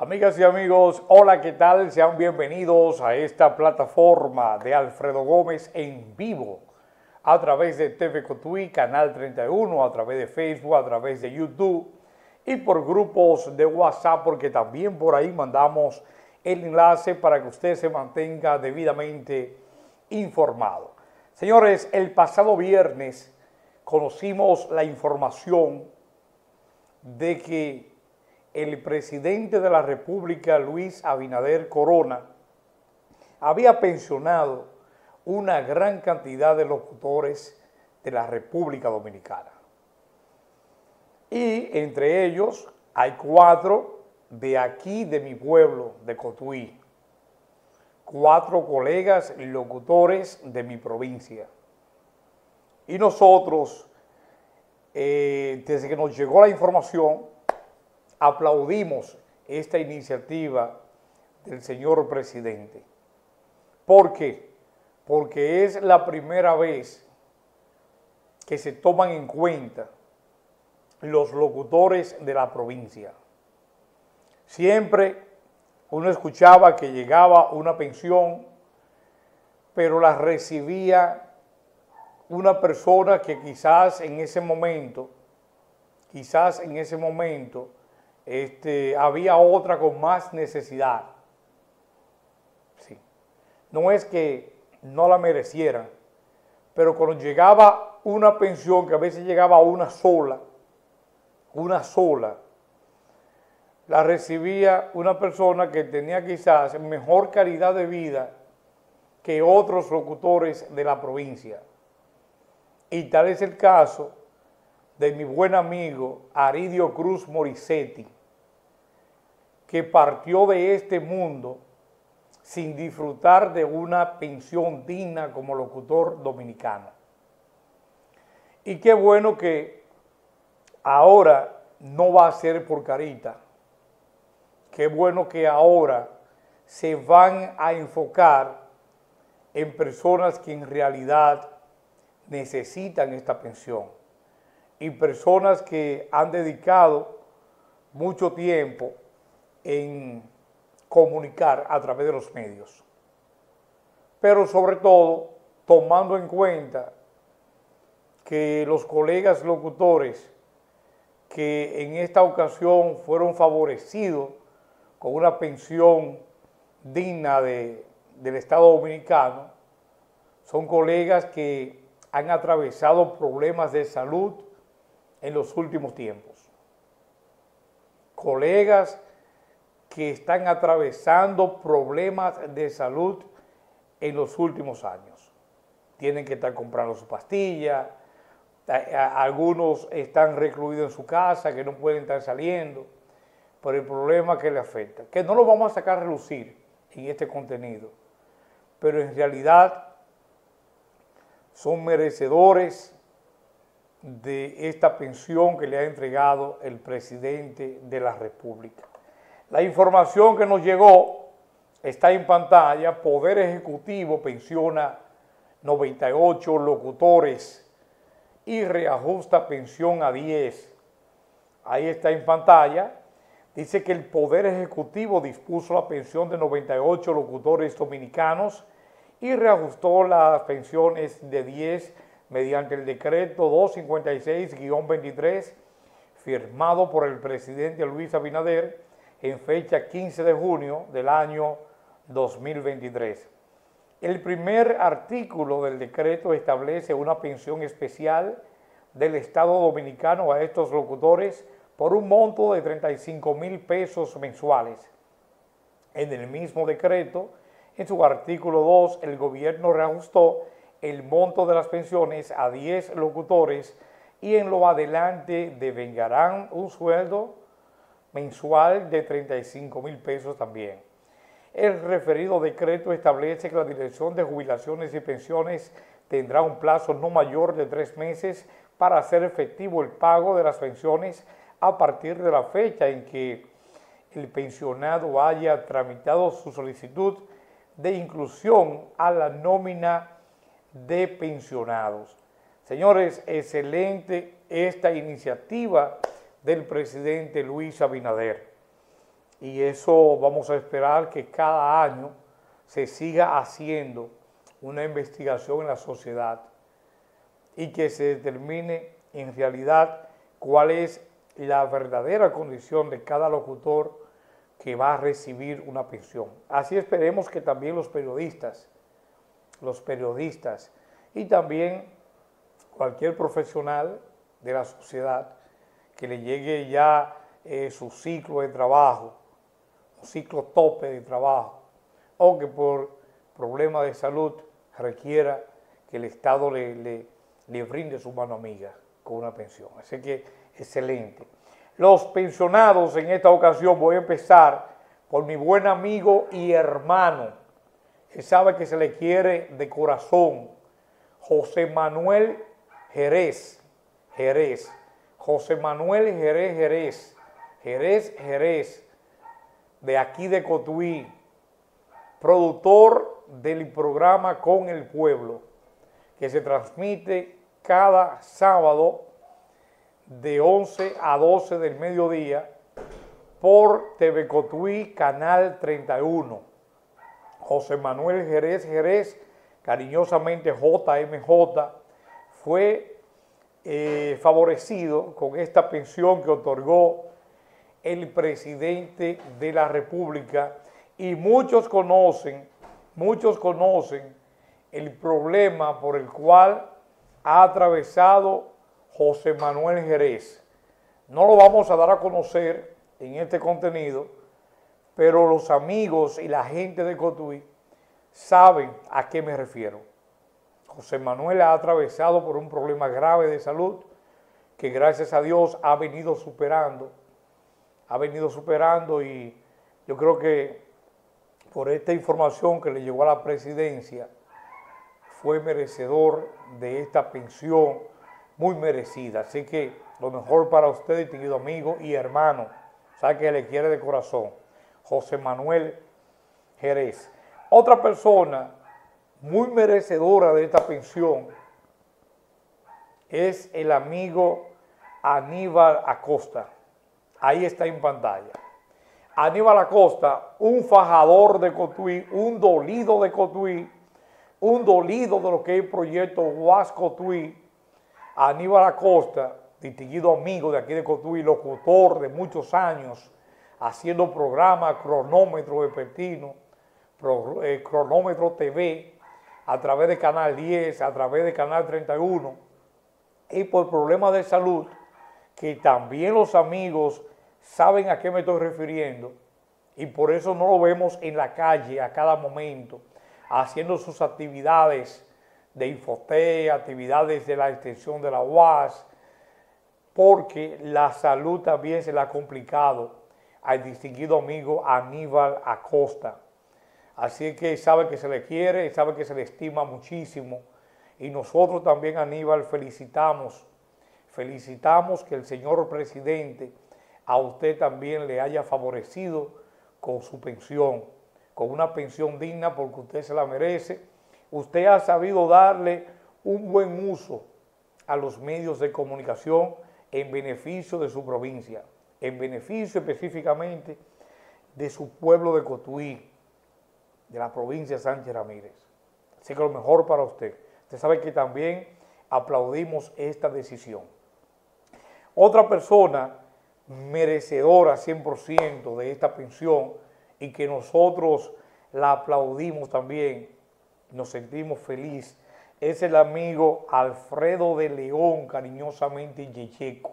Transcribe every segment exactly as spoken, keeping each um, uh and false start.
Amigas y amigos, hola, ¿qué tal? Sean bienvenidos a esta plataforma de Alfredo Gómez en vivo a través de T V Cotuí, Canal treinta y uno, a través de Facebook, a través de YouTube y por grupos de WhatsApp, porque también por ahí mandamos el enlace para que usted se mantenga debidamente informado. Señores, el pasado viernes conocimos la información de que el presidente de la República, Luis Abinader Corona, había pensionado una gran cantidad de locutores de la República Dominicana. Y entre ellos hay cuatro de aquí, de mi pueblo, de Cotuí. Cuatro colegas locutores de mi provincia. Y nosotros, eh, desde que nos llegó la información, aplaudimos esta iniciativa del señor presidente. ¿Por qué? Porque es la primera vez que se toman en cuenta los locutores de la provincia. Siempre uno escuchaba que llegaba una pensión, pero la recibía una persona que quizás en ese momento, quizás en ese momento, Este, había otra con más necesidad. Sí. No es que no la merecieran, pero cuando llegaba una pensión, que a veces llegaba una sola, una sola, la recibía una persona que tenía quizás mejor calidad de vida que otros locutores de la provincia. Y tal es el caso de mi buen amigo Aridio Cruz Morissetti, que partió de este mundo sin disfrutar de una pensión digna como locutor dominicano. Y qué bueno que ahora no va a ser por carita, qué bueno que ahora se van a enfocar en personas que en realidad necesitan esta pensión y personas que han dedicado mucho tiempo en comunicar a través de los medios. Pero sobre todo, tomando en cuenta que los colegas locutores que en esta ocasión fueron favorecidos con una pensión digna de, del Estado Dominicano, son colegas que han atravesado problemas de salud en los últimos tiempos. Colegas que están atravesando problemas de salud en los últimos años. Tienen que estar comprando su pastilla, algunos están recluidos en su casa, que no pueden estar saliendo, por el problema que le afecta, que no lo vamos a sacar a relucir en este contenido, pero en realidad son merecedores de esta pensión que le ha entregado el presidente de la República. La información que nos llegó está en pantalla. Poder Ejecutivo pensiona noventa y ocho locutores y reajusta pensión a diez. Ahí está en pantalla. Dice que el Poder Ejecutivo dispuso la pensión de noventa y ocho locutores dominicanos y reajustó las pensiones de diez mediante el decreto doscientos cincuenta y seis guión veintitrés, firmado por el presidente Luis Abinader en fecha quince de junio del año dos mil veintitrés. El primer artículo del decreto establece una pensión especial del Estado Dominicano a estos locutores por un monto de treinta y cinco mil pesos mensuales. En el mismo decreto, en su artículo dos, el gobierno reajustó el monto de las pensiones a diez locutores y en lo adelante devengarán un sueldo mensual de treinta y cinco mil pesos también. El referido decreto establece que la Dirección de Jubilaciones y Pensiones tendrá un plazo no mayor de tres meses para hacer efectivo el pago de las pensiones a partir de la fecha en que el pensionado haya tramitado su solicitud de inclusión a la nómina de pensionados. Señores, excelente esta iniciativa del presidente Luis Abinader. y eso vamos a esperar que cada año se siga haciendo una investigación en la sociedad y que se determine en realidad cuál es la verdadera condición de cada locutor que va a recibir una pensión. Así esperemos que también los periodistas, los periodistas y también cualquier profesional de la sociedad que le llegue ya eh, su ciclo de trabajo, un ciclo tope de trabajo, o que por problemas de salud requiera que el Estado le, le, le brinde su mano amiga con una pensión. Así que, excelente. Los pensionados en esta ocasión, voy a empezar por mi buen amigo y hermano, que sabe que se le quiere de corazón, José Manuel Jerez, Jerez, José Manuel Jerez, Jerez, Jerez, Jerez, de aquí de Cotuí, productor del programa Con el Pueblo, que se transmite cada sábado de once a doce del mediodía por T V Cotuí, Canal treinta y uno. José Manuel Jerez Jerez, cariñosamente J M J, fue eh, favorecido con esta pensión que otorgó el presidente de la República, y muchos conocen, muchos conocen el problema por el cual ha atravesado José Manuel Jerez. No lo vamos a dar a conocer en este contenido, pero los amigos y la gente de Cotuí saben a qué me refiero. José Manuel ha atravesado por un problema grave de salud que gracias a Dios ha venido superando, ha venido superando y yo creo que por esta información que le llegó a la presidencia fue merecedor de esta pensión muy merecida. Así que lo mejor para usted, distinguido amigo y hermano, sabe que le quiere de corazón, José Manuel Jerez. Otra persona muy merecedora de esta pensión es el amigo Aníbal Acosta. Ahí está en pantalla. Aníbal Acosta, un fajador de Cotuí, un dolido de Cotuí, un dolido de lo que es el proyecto UAS Cotuí. Aníbal Acosta, distinguido amigo de aquí de Cotuí, locutor de muchos años, haciendo programas, cronómetro vespertino, pro, eh, cronómetro T V, a través de Canal diez, a través de Canal treinta y uno, y por problemas de salud, que también los amigos saben a qué me estoy refiriendo, y por eso no lo vemos en la calle a cada momento, haciendo sus actividades de Infoté, actividades de la extensión de la U A S, porque la salud también se le ha complicado al distinguido amigo Aníbal Acosta. Así que sabe que se le quiere, sabe que se le estima muchísimo, y nosotros también, Aníbal, felicitamos, felicitamos que el señor presidente a usted también le haya favorecido con su pensión, con una pensión digna porque usted se la merece. Usted ha sabido darle un buen uso a los medios de comunicación en beneficio de su provincia, en beneficio específicamente de su pueblo de Cotuí, de la provincia de Sánchez Ramírez. Así que lo mejor para usted. Usted sabe que también aplaudimos esta decisión. Otra persona merecedora cien por ciento de esta pensión y que nosotros la aplaudimos también, nos sentimos felices, es el amigo Alfredo de León, cariñosamente Yeyeco.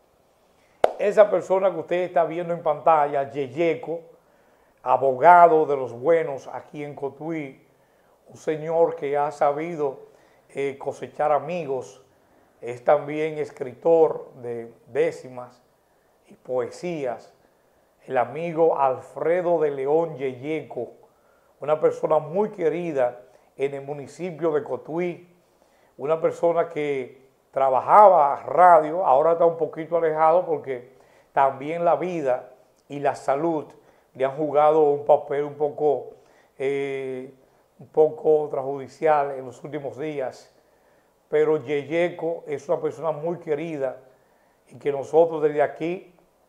Esa persona que usted está viendo en pantalla, Yeyeco, abogado de los buenos aquí en Cotuí, un señor que ha sabido eh, cosechar amigos, es también escritor de décimas y poesías, el amigo Alfredo de León Yeyeco, una persona muy querida en el municipio de Cotuí, una persona que trabajaba radio, ahora está un poquito alejado porque también la vida y la salud le han jugado un papel un poco, eh, un poco trajudicial en los últimos días, pero Yeyeco es una persona muy querida y que nosotros desde aquí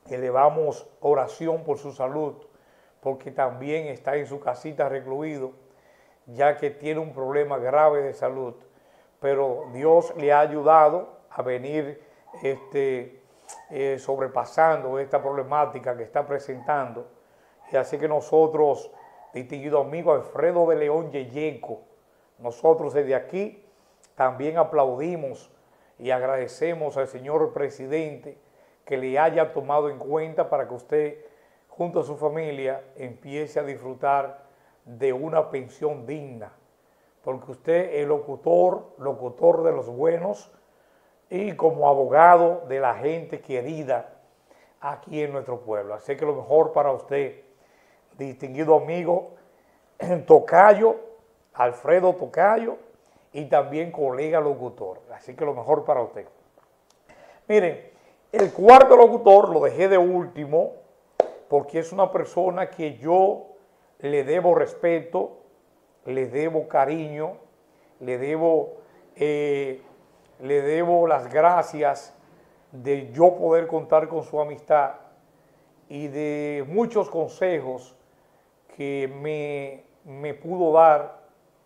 elevamos oración por su salud, porque también está en su casita recluido, ya que tiene un problema grave de salud. Pero Dios le ha ayudado a venir este, eh, sobrepasando esta problemática que está presentando. Y así que nosotros, distinguido amigo Alfredo de León Yeyenco, nosotros desde aquí también aplaudimos y agradecemos al señor presidente que le haya tomado en cuenta para que usted, junto a su familia, empiece a disfrutar de una pensión digna. Porque usted es locutor, locutor de los buenos y como abogado de la gente querida aquí en nuestro pueblo. Así que lo mejor para usted, distinguido amigo Tocayo, Alfredo Tocayo, y también colega locutor. Así que lo mejor para usted. Miren, el cuarto locutor lo dejé de último porque es una persona que yo le debo respeto, le debo cariño, le debo, eh, le debo las gracias de yo poder contar con su amistad y de muchos consejos que me, me pudo dar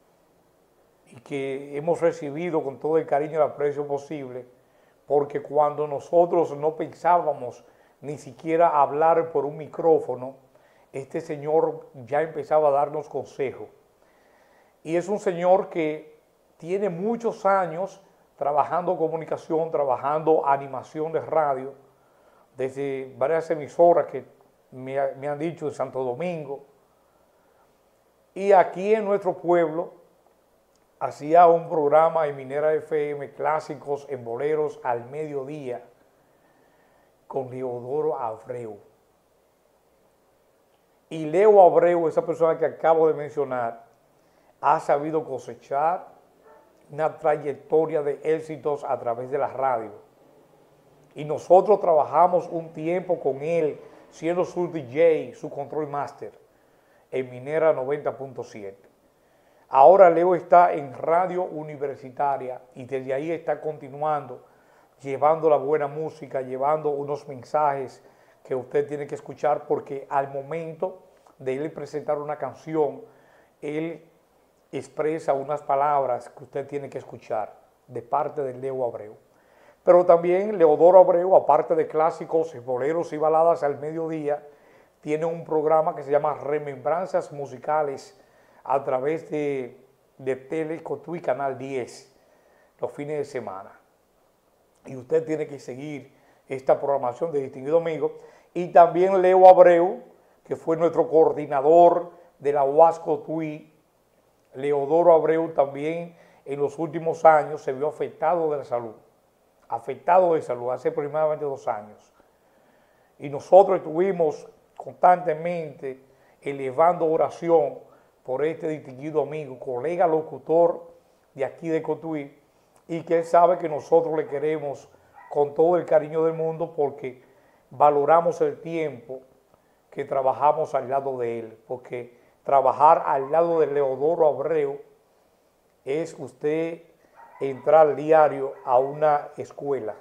y que hemos recibido con todo el cariño y el aprecio posible, porque cuando nosotros no pensábamos ni siquiera hablar por un micrófono, este señor ya empezaba a darnos consejos. Y es un señor que tiene muchos años trabajando comunicación, trabajando animación de radio, desde varias emisoras que me, me han dicho en Santo Domingo. Y aquí en nuestro pueblo hacía un programa en Minera F M, clásicos en boleros al mediodía, con Leodoro Abreu. Y Leo Abreu, esa persona que acabo de mencionar, ha sabido cosechar una trayectoria de éxitos a través de la radio. Y nosotros trabajamos un tiempo con él, siendo su D J, su control master, en Minera noventa punto siete. Ahora Leo está en radio universitaria y desde ahí está continuando, llevando la buena música, llevando unos mensajes que usted tiene que escuchar, porque al momento de él presentar una canción, él expresa unas palabras que usted tiene que escuchar de parte de Leo Abreu. Pero también Leodoro Abreu, aparte de clásicos, boleros y baladas al mediodía, tiene un programa que se llama Remembranzas Musicales a través de, de Telecotuí Canal diez, los fines de semana. Y usted tiene que seguir esta programación de distinguido amigo. Y también Leo Abreu, que fue nuestro coordinador de la U A S Cotuí. Leodoro Abreu también en los últimos años se vio afectado de la salud, afectado de salud hace aproximadamente dos años. Y nosotros estuvimos constantemente elevando oración por este distinguido amigo, colega locutor de aquí de Cotuí, y que él sabe que nosotros le queremos con todo el cariño del mundo porque valoramos el tiempo que trabajamos al lado de él, porque trabajar al lado de Leodoro Abreu es usted entrar diario a una escuela.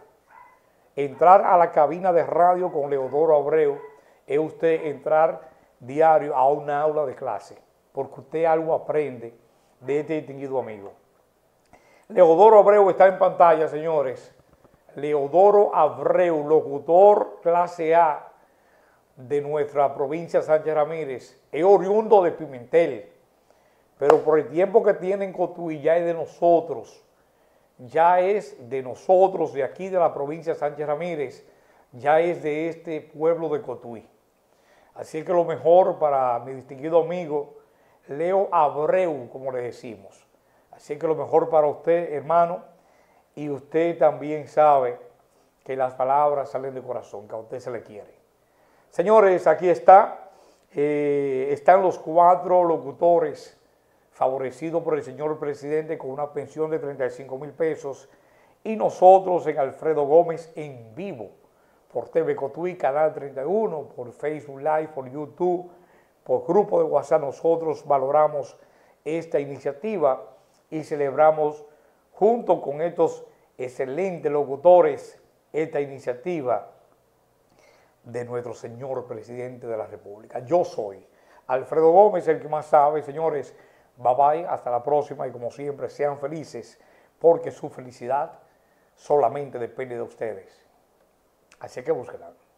Entrar a la cabina de radio con Leodoro Abreu es usted entrar diario a una aula de clase, porque usted algo aprende de este distinguido amigo. Leodoro Abreu está en pantalla, señores. Leodoro Abreu, locutor clase A de nuestra provincia Sánchez Ramírez, es oriundo de Pimentel, pero por el tiempo que tiene en Cotuí ya es de nosotros, ya es de nosotros, de aquí de la provincia Sánchez Ramírez, ya es de este pueblo de Cotuí. Así que lo mejor para mi distinguido amigo Leo Abreu, como le decimos. Así que lo mejor para usted, hermano, y usted también sabe que las palabras salen de corazón, que a usted se le quiere. Señores, aquí está, eh, están los cuatro locutores favorecidos por el señor presidente con una pensión de treinta y cinco mil pesos, y nosotros en Alfredo Gómez en vivo, por T V Cotuí, Canal treinta y uno, por Facebook Live, por YouTube, por grupo de WhatsApp. Nosotros valoramos esta iniciativa y celebramos junto con estos excelentes locutores esta iniciativa de nuestro señor presidente de la República. Yo soy Alfredo Gómez, el que más sabe. Señores, bye bye, hasta la próxima y como siempre, sean felices, porque su felicidad solamente depende de ustedes. Así que búsquenla.